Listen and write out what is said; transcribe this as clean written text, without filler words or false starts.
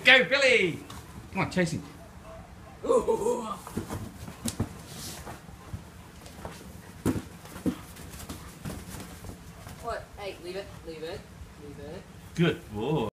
Go, Billy! Come on, chase him. What? Hey, leave it, leave it, leave it. Good boy.